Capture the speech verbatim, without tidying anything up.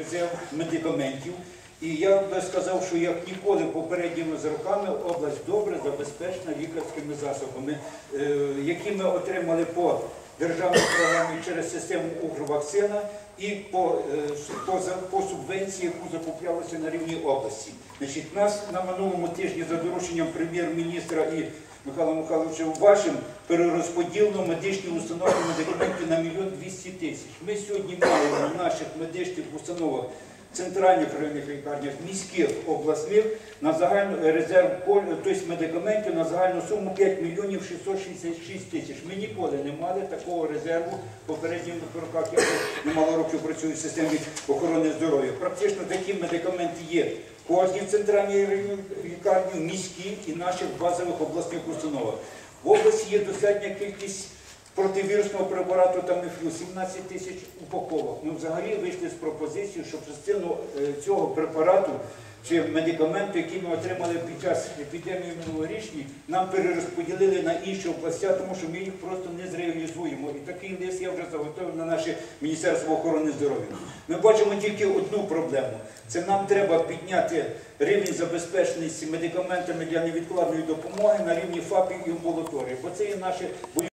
резерв медикаментів. І я би сказав, що як ніколи попередніми роками область добре забезпечена лікарськими засобами, які ми отримали по державній програмі через систему Укрвакцина і по, по, по субвенції, яку закуплялася на рівні області. Значить, нас на минулому тижні за дорученням прем'єр-міністра і Михайла Михайловича вашим перерозподілено медичні установи медикаментів на мільйон двісті тисяч. Ми сьогодні маємо в наших медичних установах, центральних районних лікарнях, міських, обласних, на загальну резерв тобто медикаментів на загальну суму п'ять мільйонів шістсот шістдесят шість тисяч. Ми ніколи не мали такого резерву в попередніх роках, я немало років працюю в системі охорони здоров'я. Практично такі медикаменти є в кожній центральній лікарні, міській і наших базових обласних установах. В області є достатня кількість противірусного препарату Таміфлю, сімнадцять тисяч упаковок. Ми взагалі вийшли з пропозицією, щоб частину цього препарату чи медикаменту, які ми отримали під час епідемії минулорічній, нам перерозподілили на інші області, тому що ми їх просто не зреалізуємо. І такий лист я вже заготовив на наше Міністерство охорони здоров'я. Ми бачимо тільки одну проблему. Це нам треба підняти рівень забезпеченості медикаментами для невідкладної допомоги на рівні ФАПів і амбулаторії. Бо це є наші